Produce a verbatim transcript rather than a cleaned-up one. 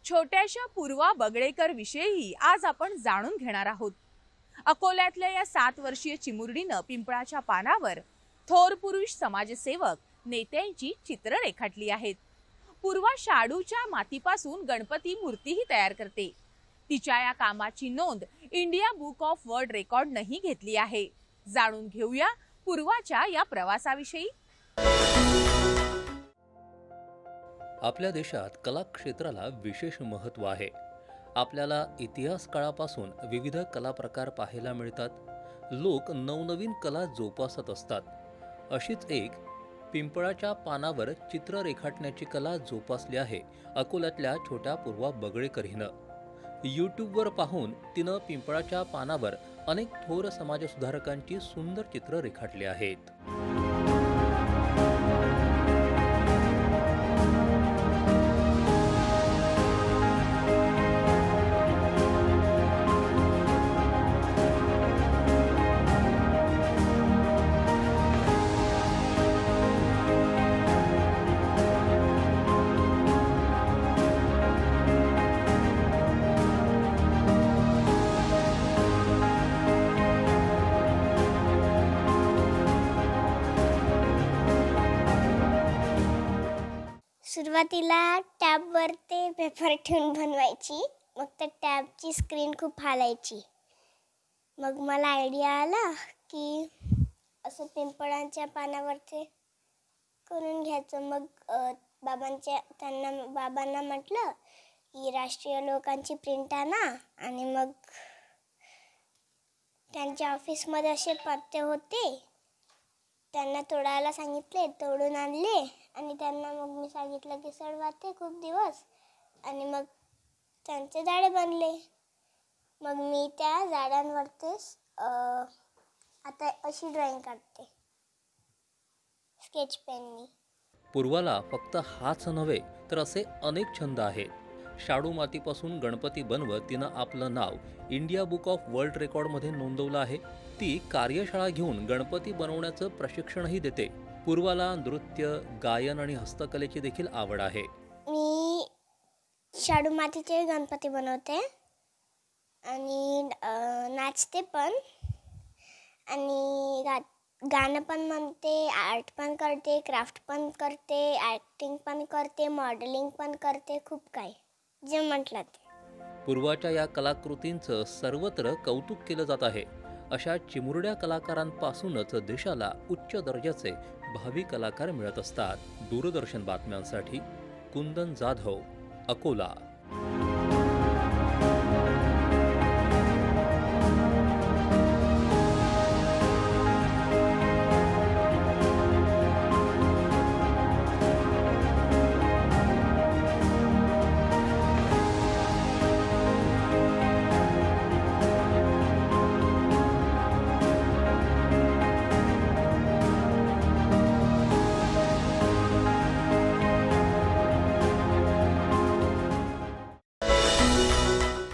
छोट्याशा पूर्वा बगळेकर विषयी आज आपण जाणून घेणार आहोत। अकोल्यातल्या या सात वर्षीय चिमुरडीनं पिंपळाच्या पानावर थोर पुरुष समाजसेवक नेत्यांची चित्र रेखाटली आहेत। पूर्वा शाडूच्या मातीपासून गणपती मूर्तीही तयार करते। तिच्या या कामाची नोंद इंडिया बुक ऑफ वर्ल्ड रेकॉर्डनेही घेतली आहे। जाणून घेऊया पूर्वाच्या या प्रवासाविषयी। आपल्या देशात कला क्षेत्राला विशेष महत्त्व आहे। आपल्याला इतिहास काळापासून विविध कला प्रकार पाहायला मिळतात। लोक नवनवीन कला जोपासत असतात। अशीच एक पिंपळाच्या पानावर चित्र रेखाटण्याची कला जोपासली आहे अकोल्यातल्या छोट्या पूर्वा बगळेकर हिनं। यूट्यूबवर पाहून तिनं पिंपळाच्या पानावर अनेक थोर समाजसुधारकांची सुंदर चित्र रेखाटली आहेत। सुरुवातीला टॅबवर ते पेपर ठेवून बनवायची, मग त्या टॅबची स्क्रीन खूप हालायची। मग मला आयडिया आला की असं पिंपळाच्या पानावर ते करून घ्यायचं। मग बाबांच्या त्यांना बाबांना म्हटलं की राष्ट्रीय लोकांची प्रिंट आणा, आणि मग त्यांच्या ऑफिसमध्ये असे पत्ते होते, त्यांना तोडायला सांगितले, तोडून आणले आणि त्यांना मग मी सांगितलं की सडवाते खूप दिवस, आणि मग त्यांचे झाडे बनले। मग मी त्या झाडांवरतीच आता अशी ड्रॉइंग काढते स्केच पेननी। पूर्वाला फक्त हाच नव्हे तर असे अनेक छंद आहेत। शाडू मातीपासून गणपती बनवत तिनं आपलं नाव इंडिया बुक ऑफ वर्ल्ड रेकॉर्डमध्ये नोंदवलं आहे। ती कार्यशाळा घेऊन गणपती बनवण्याचं प्रशिक्षणही देते। पूर्वाला नृत्य, गायन आणि हस्तकलेची देखील आवड आहे। मी शाडू मातीचे गणपती बनवते आणि नाचते पण, आणि गा गाणं पण म्हणते, आर्ट पण करते, क्राफ्ट पण करते, ॲक्टिंग पण करते, मॉडेलिंग पण करते, खूप काही जे म्हटलं ते। पूर्वाच्या या कलाकृतींचं सर्वत्र कौतुक केलं जात आहे। अशा चिमुरड्या कलाकारांपासूनच देशाला उच्च दर्जाचे भावी कलाकार मिळत असतात। दूरदर्शन बातम्यांसाठी कुंदन जाधव, अकोला।